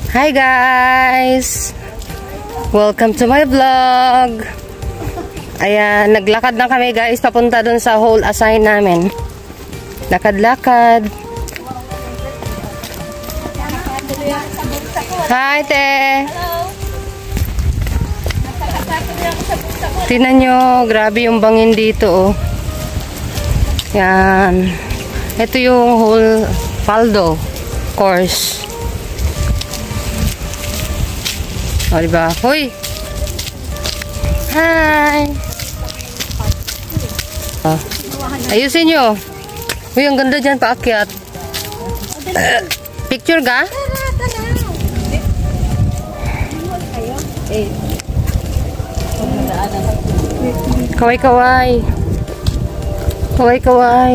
Hi guys! Welcome to my vlog! Ayan, naglakad na kami guys papunta dun sa hole assign namin. Lakad-lakad. Hi te! Tingnan nyo, grabe yung bangin dito oh. Yan. Ito yung hole Paldo course. O, diba? Hoy! Hi! Oh. Ayusin nyo. Uy, ang ganda dyan paakyat. Picture ka? Kaway-kaway. Kaway-kaway.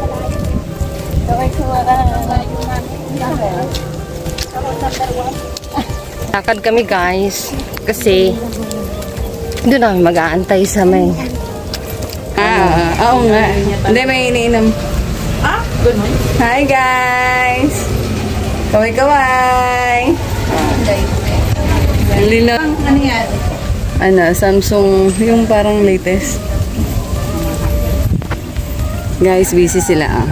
Lakad kami guys kasi doon namin mag-aantay sa may oo nga. Hindi, may iniinom. Hi guys! Kaway-kaway! Ang linaw. Ano yan? Ano, Samsung, yung parang latest. Guys, busy sila ah.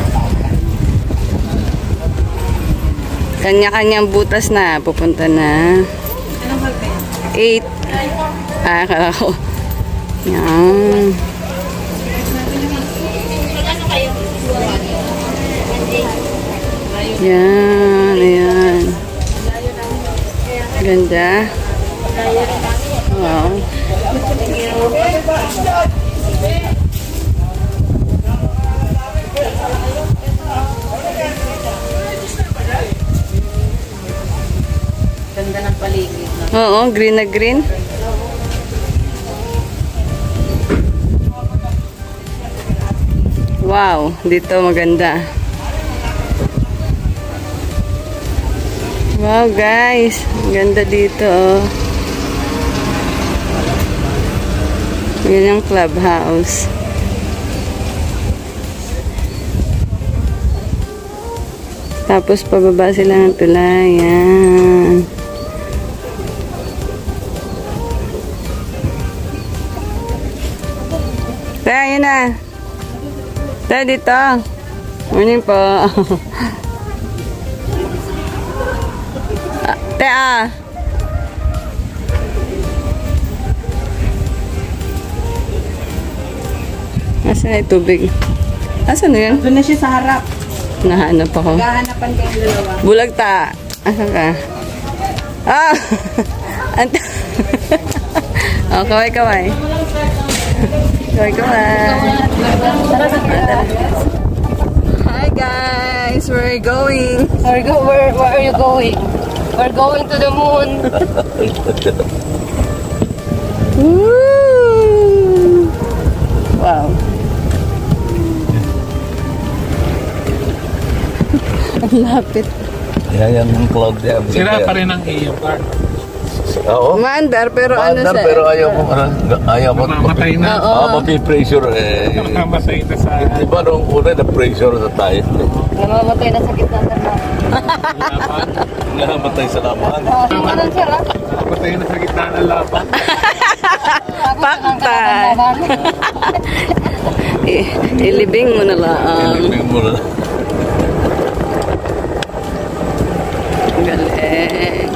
Kanya-kanyang butas na. Pupunta na. 8. Akala ko. Yan. Yan. Ayan. Ganda. Wow. ganda ng paligid. Oo, green na green. Wow, dito maganda. Wow guys, ganda dito oh. Yan yung clubhouse. Tapos pababa sila ng tulay. Yan. Kaya yun na. Tayo dito. Morning po. Tea. Asan na yung tubig? Asan na yun? Doon na siya sa harap. Nahanap ako. Gahanapan kayong dalawa. Bulag ta. Asan ka? Ah! Oh, kaway-kaway. Kaway-kaway. Hi guys! We're going. Where are you going? We're going to the moon. Woo! Wow. Ang lapit. Yan yung cloud niya. Sira pa rin ang iyo, Clark. Oo. Maandar, pero Maandar, ano sa... pero ayaw mo. Mamatay na. Mapipressure eh. Mamatay na sa... Di ba nung una na-pressure sa tayo? Namamatay na sakit na naman. Namatay sa laman. Anong sira? Mamatay na sa gitna ng laban. Pakta. Ilibing mo na lang. Ilibing mo na. Galing.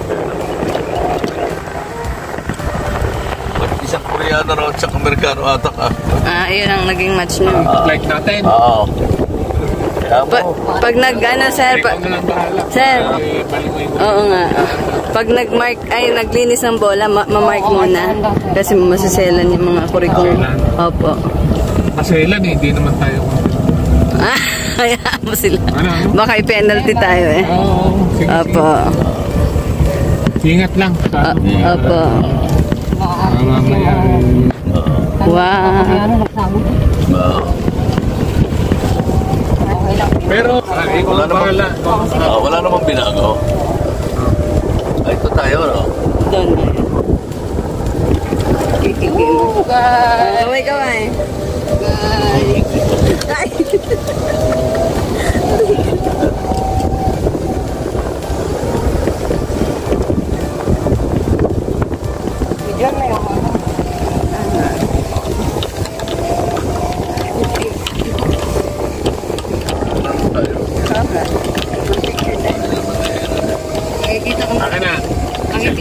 Isang Koreano raw at isang Amerikano atak ah. Ah, yun ang naging match nun. Like natin. Oo. Kaya mo. Pag nag-ano, sir, Ikaw na lang bahala. sir, Baliwin mo. oo nga. Pag nag-mark, ay naglinis ng bola, ma-mark muna. Kasi masuselan yung mga kurikong. Opo. Maselan eh, hindi naman tayo. Ah, hayaan mo sila. Ano? Baka i-penalty tayo eh. Oo. Sige, Opo. sige. Ingat lang. Opo. Mamaya. Wow. Pero, Wala namang, wala namang binago. Ay, ito tayo, no? Doon. Kaway, kaway. Ay.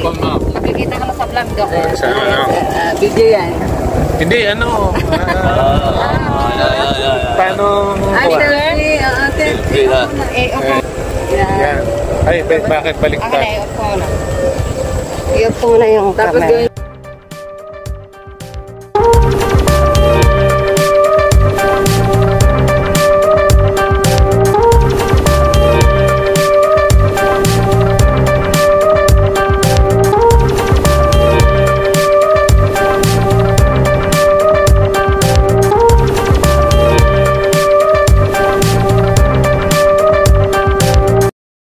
Cellphone mo. Makikita ka na sa vlog ko. Sa ano? Video yan. Hindi, ano. Paano? Selfie, ate. Selfie ha. Okay. Yan. Ay, bakit baliktad? Okay, i-off ko muna. I-off ko muna yung Tapos camera. gawin